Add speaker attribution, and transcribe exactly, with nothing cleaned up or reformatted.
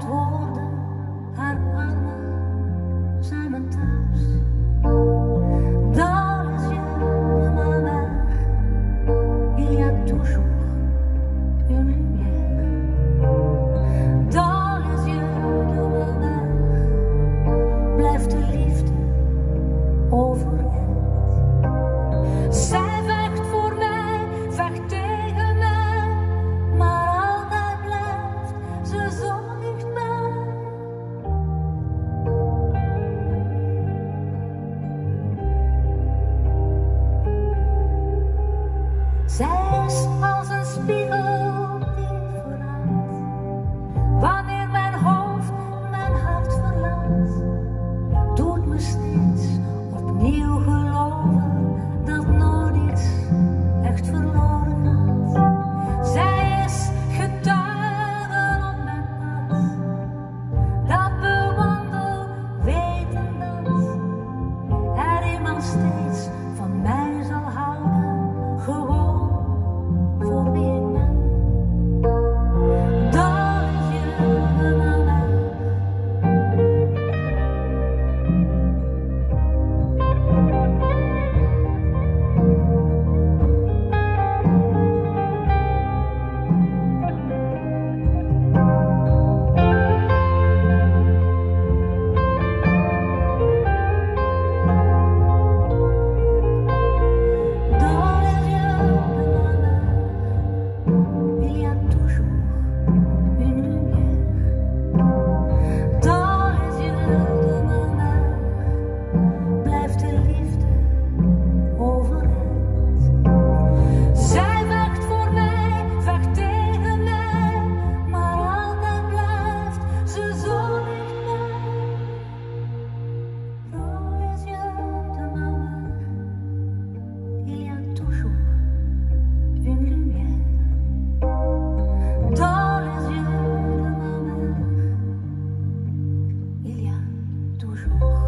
Speaker 1: woorden, haar armen zijn mijn thuis. Dans les yeux de ma mère, il y a toujours une lumière. Dans les yeux de ma mère blijft de liefde overeind. Zij vecht voor mij, vecht tegen mij, maar altijd blijft ze zo dichtbij. Zij is als een spiegel die verraadt, wanneer mijn hoofd mijn hart verlaat, doet me steeds opnieuw geloven dat nooit iets echt verloren gaat. Zij is getuige op mijn pad, dat bewandel weten dat er iemand steeds van mij zal houden, gewoon voor wie ik ben. Dans les yeux de ma mère. Dans les yeux de ma mère, il y a toujours une lumière. Dans les yeux de ma mère blijft de liefde overeind. Zij vecht voor mij, vecht tegen mij, maar altijd blijft ze zo dichtbij. Dans les yeux de ma mère, il y a toujours une lumière. Dans les yeux de ma mère, il y a toujours